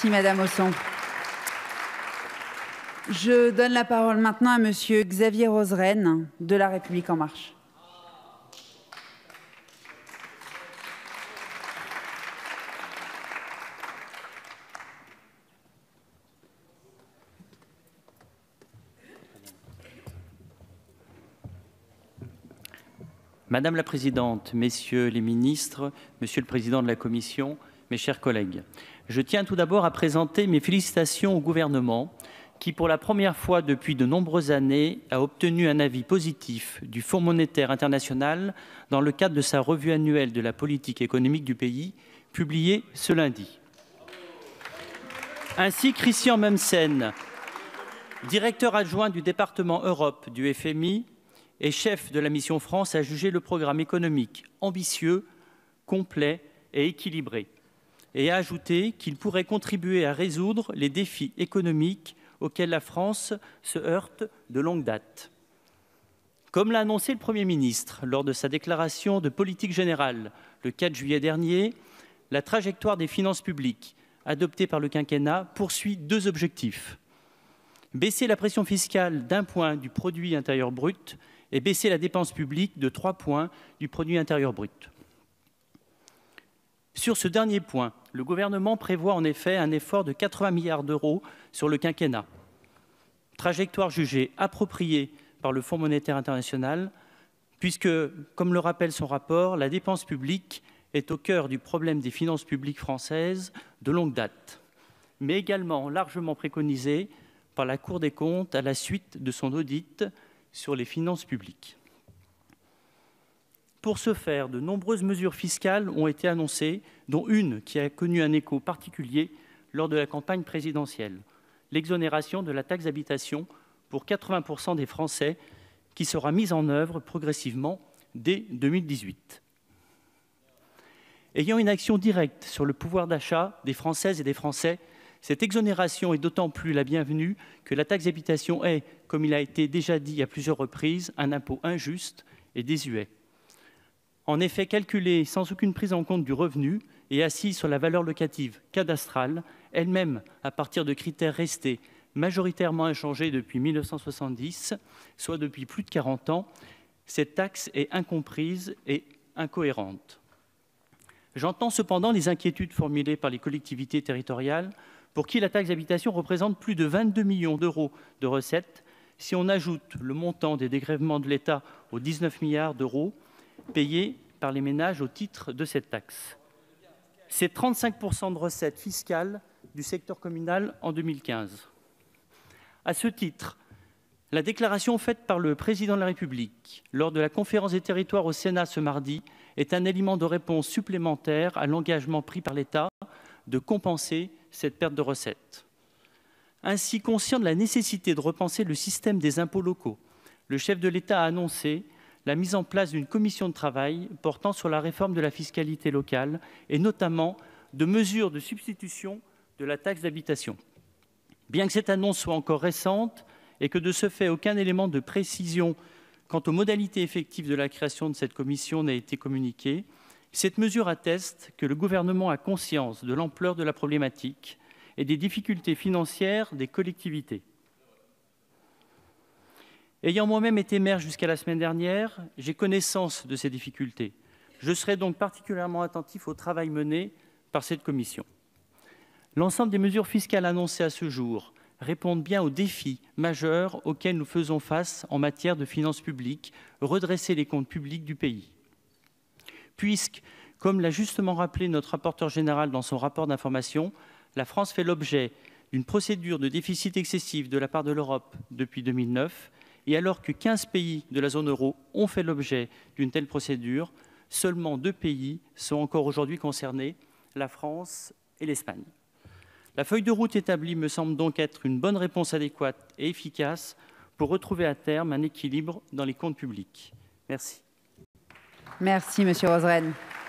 Merci, Madame Hosson. Je donne la parole maintenant à Monsieur Xavier Roseren de La République En Marche. Madame la Présidente, Messieurs les ministres, Monsieur le Président de la Commission, mes chers collègues, je tiens tout d'abord à présenter mes félicitations au gouvernement qui, pour la première fois depuis de nombreuses années, a obtenu un avis positif du Fonds monétaire international dans le cadre de sa revue annuelle de la politique économique du pays, publiée ce lundi. Ainsi, Christian Mommsen, directeur adjoint du département Europe du FMI, et chef de la mission France, a jugé le programme économique ambitieux, complet et équilibré, et a ajouté qu'il pourrait contribuer à résoudre les défis économiques auxquels la France se heurte de longue date. Comme l'a annoncé le Premier ministre lors de sa déclaration de politique générale le 4 juillet dernier, la trajectoire des finances publiques adoptée par le quinquennat poursuit deux objectifs. Baisser la pression fiscale d'1 point du produit intérieur brut et baisser la dépense publique de 3 points du produit intérieur brut. Sur ce dernier point, le gouvernement prévoit en effet un effort de 80 milliards d'euros sur le quinquennat. Trajectoire jugée appropriée par le Fonds monétaire international, puisque, comme le rappelle son rapport, la dépense publique est au cœur du problème des finances publiques françaises de longue date, mais également largement préconisée par la Cour des comptes à la suite de son audit sur les finances publiques. Pour ce faire, de nombreuses mesures fiscales ont été annoncées, dont une qui a connu un écho particulier lors de la campagne présidentielle, l'exonération de la taxe d'habitation pour 80% des Français, qui sera mise en œuvre progressivement dès 2018. Ayant une action directe sur le pouvoir d'achat des Françaises et des Français, cette exonération est d'autant plus la bienvenue que la taxe d'habitation est, comme il a été déjà dit à plusieurs reprises, un impôt injuste et désuet. En effet, calculée sans aucune prise en compte du revenu et assise sur la valeur locative cadastrale, elle-même à partir de critères restés majoritairement inchangés depuis 1970, soit depuis plus de 40 ans, cette taxe est incomprise et incohérente. J'entends cependant les inquiétudes formulées par les collectivités territoriales pour qui la taxe d'habitation représente plus de 22 millions d'euros de recettes si on ajoute le montant des dégrèvements de l'État aux 19 milliards d'euros payés par les ménages au titre de cette taxe. C'est 35% de recettes fiscales du secteur communal en 2015. À ce titre, la déclaration faite par le Président de la République lors de la conférence des territoires au Sénat ce mardi est un élément de réponse supplémentaire à l'engagement pris par l'État de compenser cette perte de recettes. Ainsi, conscient de la nécessité de repenser le système des impôts locaux, le chef de l'État a annoncé la mise en place d'une commission de travail portant sur la réforme de la fiscalité locale et notamment de mesures de substitution de la taxe d'habitation. Bien que cette annonce soit encore récente et que de ce fait aucun élément de précision quant aux modalités effectives de la création de cette commission n'a été communiqué, cette mesure atteste que le gouvernement a conscience de l'ampleur de la problématique et des difficultés financières des collectivités. Ayant moi-même été maire jusqu'à la semaine dernière, j'ai connaissance de ces difficultés. Je serai donc particulièrement attentif au travail mené par cette commission. L'ensemble des mesures fiscales annoncées à ce jour répondent bien aux défis majeurs auxquels nous faisons face en matière de finances publiques, redresser les comptes publics du pays. Puisque, comme l'a justement rappelé notre rapporteur général dans son rapport d'information, la France fait l'objet d'une procédure de déficit excessif de la part de l'Europe depuis 2009, et alors que 15 pays de la zone euro ont fait l'objet d'une telle procédure, seulement 2 pays sont encore aujourd'hui concernés, la France et l'Espagne. La feuille de route établie me semble donc être une bonne réponse adéquate et efficace pour retrouver à terme un équilibre dans les comptes publics. Merci. Merci, Monsieur Roseren.